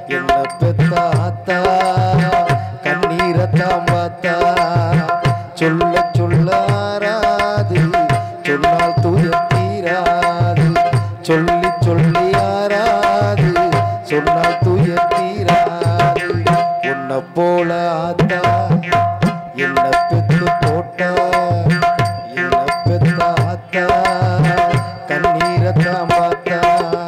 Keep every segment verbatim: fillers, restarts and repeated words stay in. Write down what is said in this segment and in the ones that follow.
என்ன பெத்தாத்தா கண்ணீரத்தான் பார்த்தா சொல்ல சொல்லாராது சொன்னால் துயர் தீராது சொல்லி சொல்லி ஆராது சொன்னால் துயர் தீராது உன்னை போல ஆத்தா என்ன பெத்து போட்டா என்ன பெத்தாத்தா கண்ணீரத்தான் பார்த்தா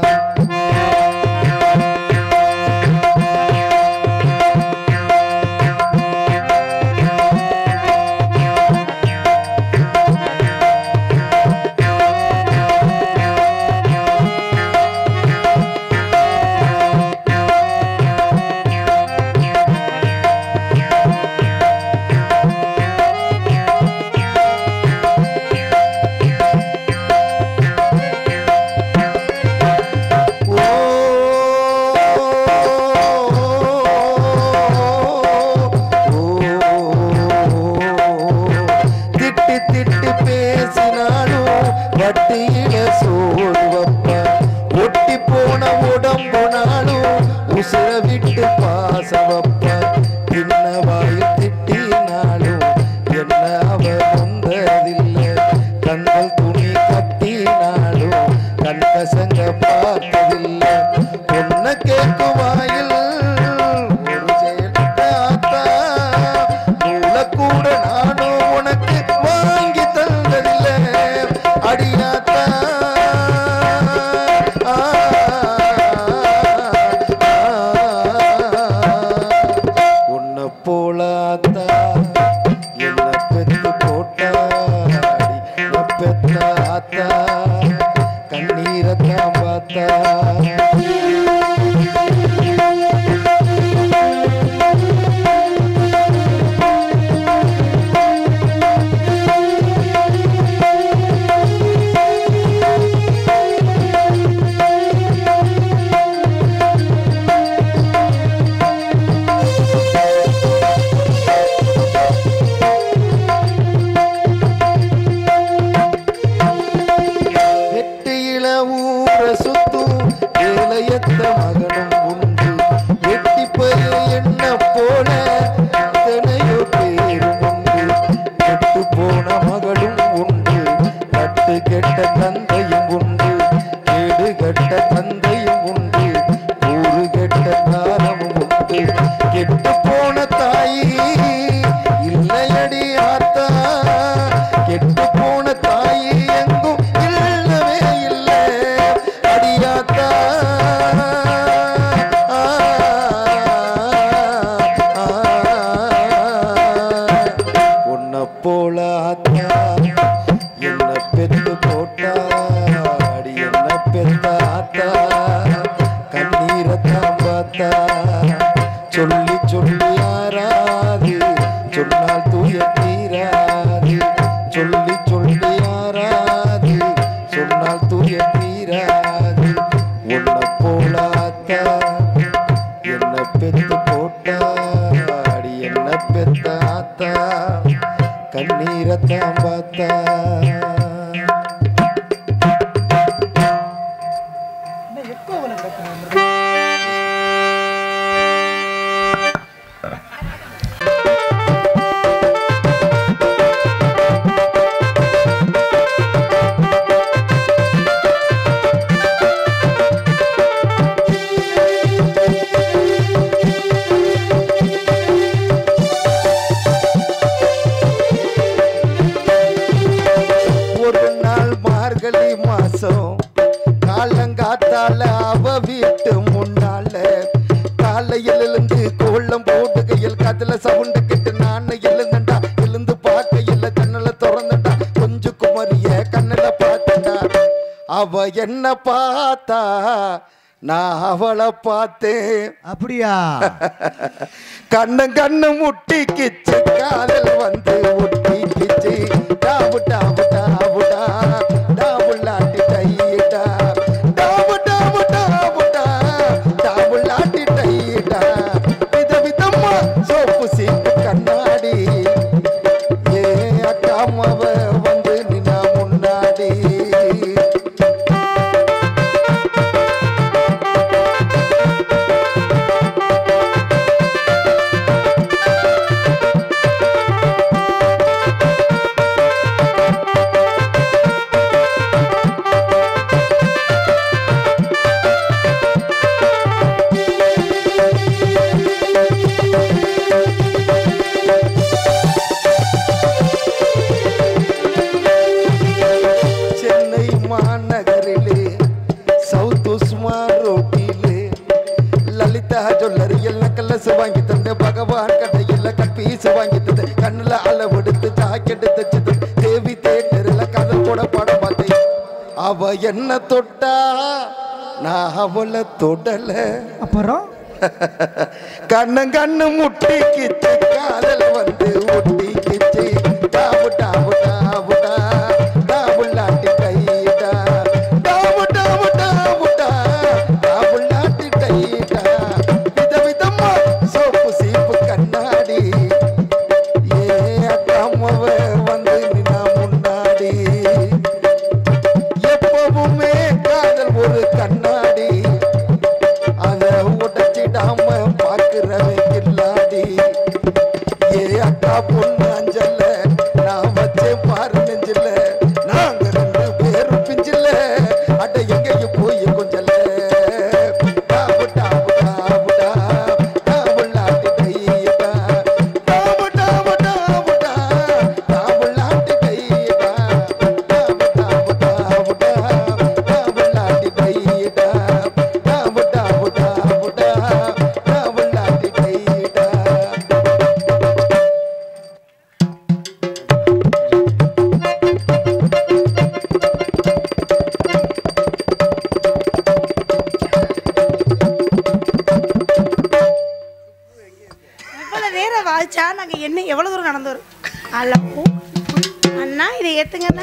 என்ன பார்த்தா நான் அவளை பார்த்தேன். அப்படியா? கண்ணு கண்ணு முட்டிக்கிச்சு காதல் வந்து முட்டிக்கிச்சு டாவு டாவு டாவுடா டாவுலாட்டி டையிடா டாவு டாவு டாவுடா டாவுலாட்டி டையிடா வித விதமா சோப்பு சீட்டு கண்ணாடி ஏ அக்காமவ வந்து நின்னா முன்னாடி லலிதா சொல்லறியல் நக்கலசு வாங்கி தந்த பகவான் கடையில் கட்பீசு வாங்கி தந்த கண்ணுல அளவெடுத்து ஜாக்கெட்டு தச்சு தந்த தேவி தேட்டரில் கதல் கூட படம் பார்த்தேன். அவ என்ன தொட்டா நான் அவளை தொடல. அப்புறம் கண்ணு கண்ணு முட்டி கிச்சு காதல் வந்து ஒட்டி கிச்சு டாபு டாபு டாபுடா டாபுல்லாட்டி கைடா டாபு டாபு டாபுடா டாபுல்லாட்டி கைடா வித விதமா சோப்பு சீப்பு கண்ணாடி ஏ அக்காமவ வந்து நின்னா முன்னாடி எப்பவுமே காதல் ஒரு கண்ணாடி அதை உடைச்சிடாம பாக்குறவன் கில்லாடி ஏ அக்கா பொண்ணு அஞ்சல்ல நான் வச்சேன் பாரு நெஞ்சில்ல நாங்க ரெண்டு பேரும் பிஞ்சில்ல அட எங்கேயும் போய் கொஞ்சல டாபு டாபு டாபுடா டாபுல்லாட்டி கைடா டாபு டாபு டாபுடா டாபுல்லாட்டி கைடா டாபு டாபு டாபுடா டாபுல்லாட்டி கைடா டாபு டாபு டாபுடா டாபுல்லாட்டி கைடா. இவ்வளவு நேரம் வாழ்ச்சா நாங்க என்ன எவ்வளவு தூரம் நடந்து வரும். அல்லப்போ அண்ணா இதை ஏத்துங்கண்ணா.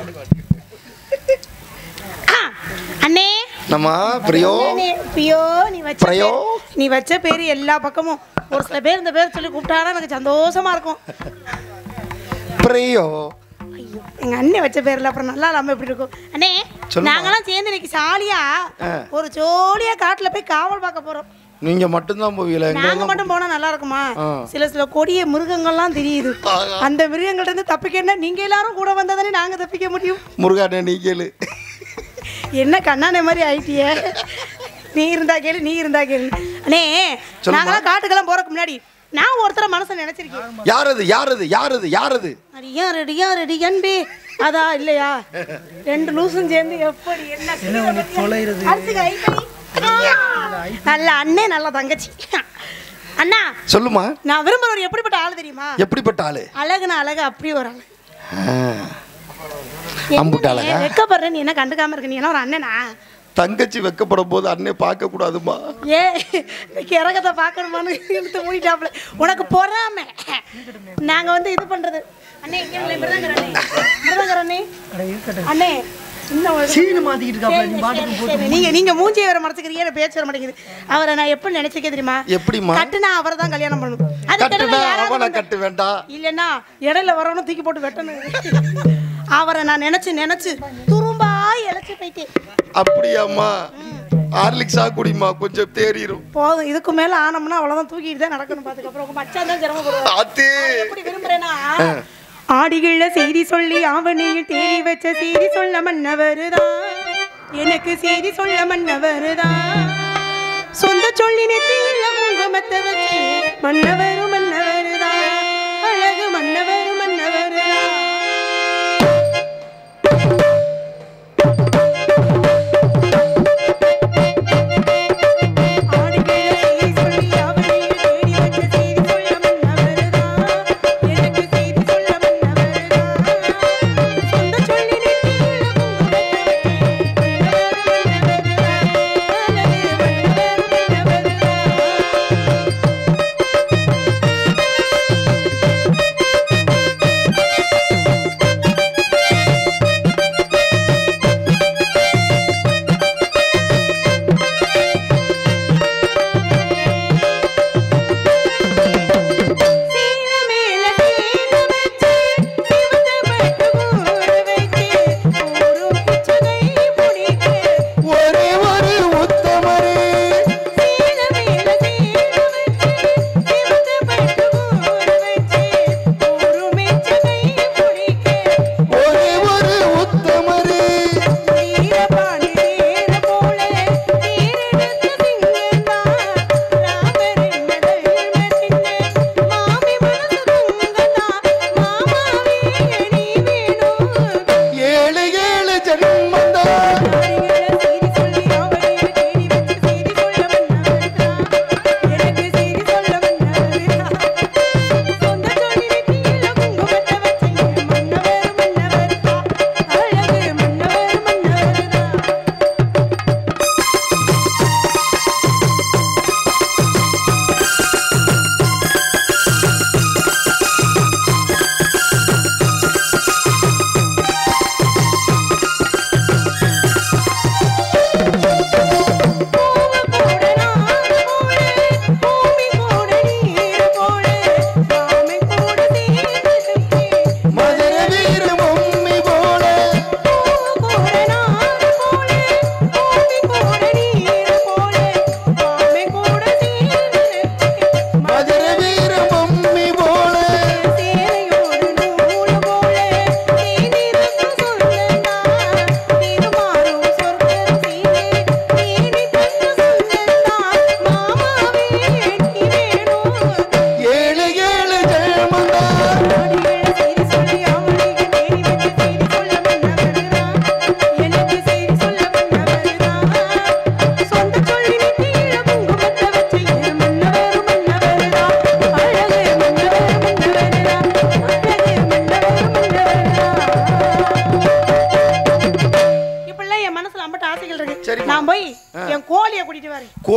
ஆ, அண்ணே நம்ம பிரியோ அண்ணே, பிரியோ நீ வச்ச பிரியோ? பேர், நீ வச்ச பேரு எல்லா பக்கமும் ஒரு சில பேர் இந்த பேர் சொல்லி கூப்பிட்டாலும் எனக்கு சந்தோஷமா இருக்கும். பிரியோ ஐயோ எங்க அண்ணன் வச்ச பேர்ல அப்புறம் நல்லா இல்லாம எப்படி இருக்கும். அண்ணே சொல்லுமா. நாங்கெல்லாம் சேர்ந்து இன்னைக்கு சாலியா ஆ. ஒரு ஜோலியா காட்டுல போய் காவல் பார்க்க போறோம். நீங்க மட்டும்தான் போவீங்களா? நாங்க மட்டும் போனா நல்லா இருக்குமா? ஆ. சில சில கொடிய மிருகங்கள்லாம் தெரியுது. அந்த மிருகங்கள்ட்ட இருந்து தப்பிக்கன்னா நீங்க எல்லாரும் கூட வந்தாதானே நாங்க தப்பிக்க முடியும். முருகானே நீ கேளு. என்ன கண்ணானே மாதிரி ஆயிட்டியே. நீ இருந்தா கேளு, நீ இருந்தா கேளு. அண்ணே சொல்லுமா. நாங்களாம் காட்டுக்கெல்லாம் போறதுக்கு முன்னாடி நான் ஒருத்தர மனசை நினைச்சிருக்கேன். யாரது யாரது யாரது யாரது? அடியா ரெடியா ரெடி அன்பே அதா இல்லையா? ரெண்டு லூசும் சேர்ந்து எப்படி என்ன தொலைறது? நல்ல அண்ணே நல்ல தங்கச்சி. அண்ணா சொல்லுமா. நான் விரும்புறவர் எப்படிப்பட்ட ஆளு தெரியுமா? எப்படிப்பட்ட ஆளு? அழகுனா அழகு அப்படி ஒரு ஆளு. அம்புட்ட அழகா? வெக்கப்படுற நீ என்ன கண்டுக்காம இருக்க? நீ என்ன ஒரு அண்ணனா? தங்கச்சி வெக்கப்படும் போது அண்ணே பார்க்க கூடாதுமா. ஏ இறக்கத்தை பார்க்கணுமான்னு இழுத்து மூடிட்டாப்ல. உனக்கு பொறாம நாங்க வந்து இது பண்றது. அண்ணே அண்ணே நீங்க நீங்க மூஞ்சியை வேற மறைச்சுக்கிறீங்க, பேச்சு வர மாட்டேங்குது. அவரை நான் எப்படி நினைச்சிருக்கேன் தெரியுமா? எப்படிமா? கட்டுனா அவரை தான் கல்யாணம் பண்ணணும். கட்டுனா அவனை கட்டு வேண்டாம். இல்லன்னா இடையில வரவனும் தூக்கி போட்டு வெட்டணும். அவரை நான் நினைச்சு நினைச்சு துரும்பா இழைச்சு போயிட்டேன். அப்படியாம்மா? ஹார்லிக்ஸா குடிமா, கொஞ்சம் தேறிரும். போதும், இதுக்கு மேல ஆனம்னா அவ்வளவுதான், தூக்கிட்டு தான் நடக்கணும். பாத்துக்கு அப்புறம் உங்க மச்சான் தான் சிரமப்படுவாரு. எப்படி விரும்புறேன்னா ஆடிகள செய்தி சொல்லி ஆவணியில் தேடி வச்ச செய்தி சொல்ல மன்னவருதான், எனக்கு செய்தி சொல்ல மன்னவருதான், சொந்த சொல்லி நெத்தியில குங்குமத்தை வச்சு மன்னவரும் மன்னவருதான், அழகு மன்னவரும் மன்னவருதான்.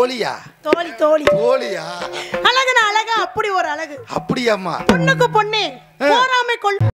தோழியா தோழி தோழி தோழியா அழகுனா அழகா அப்படி ஒரு அழகு அப்படியாம்மா பொண்ணுக்கு பொண்ணு போராமை கொள்